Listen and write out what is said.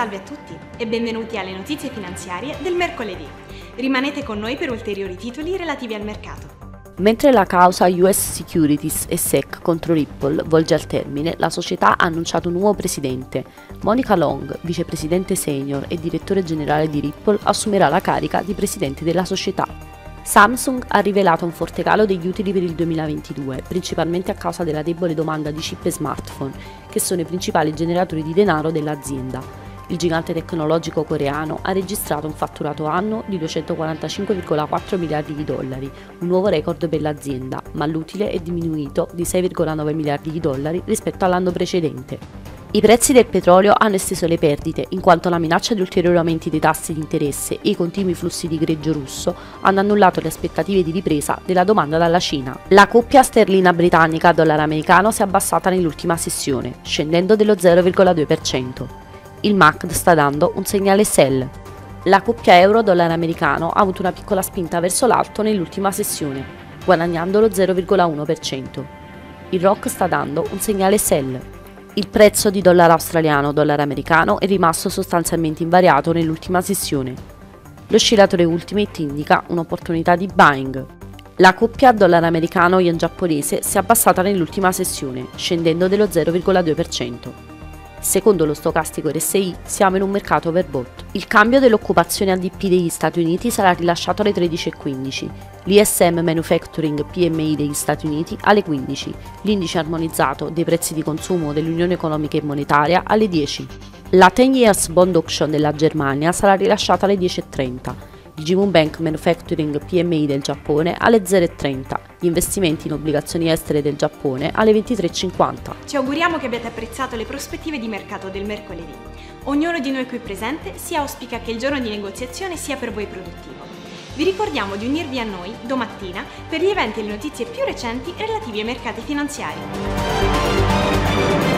Salve a tutti e benvenuti alle notizie finanziarie del mercoledì. Rimanete con noi per ulteriori titoli relativi al mercato. Mentre la causa US Securities e SEC contro Ripple volge al termine, la società ha annunciato un nuovo presidente. Monica Long, vicepresidente senior e direttore generale di Ripple, assumerà la carica di presidente della società. Samsung ha rivelato un forte calo degli utili per il 2022, principalmente a causa della debole domanda di chip e smartphone, che sono i principali generatori di denaro dell'azienda. Il gigante tecnologico coreano ha registrato un fatturato annuo di 245,4 miliardi di dollari, un nuovo record per l'azienda, ma l'utile è diminuito di 6,9 miliardi di dollari rispetto all'anno precedente. I prezzi del petrolio hanno esteso le perdite, in quanto la minaccia di ulteriori aumenti dei tassi di interesse e i continui flussi di greggio russo hanno annullato le aspettative di ripresa della domanda dalla Cina. La coppia sterlina-britannica-dollaro americano si è abbassata nell'ultima sessione, scendendo dello 0,2%. Il MACD sta dando un segnale sell. La coppia euro-dollaro americano ha avuto una piccola spinta verso l'alto nell'ultima sessione, guadagnando lo 0,1%. Il ROC sta dando un segnale sell. Il prezzo di dollaro australiano-dollaro americano è rimasto sostanzialmente invariato nell'ultima sessione. L'oscillatore Ultimate indica un'opportunità di buying. La coppia dollaro americano-yen giapponese si è abbassata nell'ultima sessione, scendendo dello 0,2%. Secondo lo stocastico RSI siamo in un mercato overbought. Il cambio dell'occupazione ADP degli Stati Uniti sarà rilasciato alle 13:15, l'ISM Manufacturing PMI degli Stati Uniti alle 15, l'indice armonizzato dei prezzi di consumo dell'Unione Economica e Monetaria alle 10. La 10 Years Bond Auction della Germania sarà rilasciata alle 10:30. Il Jibun Bank Manufacturing PMI del Giappone alle 0,30, gli investimenti in obbligazioni estere del Giappone alle 23,50. Ci auguriamo che abbiate apprezzato le prospettive di mercato del mercoledì. Ognuno di noi qui presente si auspica che il giorno di negoziazione sia per voi produttivo. Vi ricordiamo di unirvi a noi domattina per gli eventi e le notizie più recenti relativi ai mercati finanziari.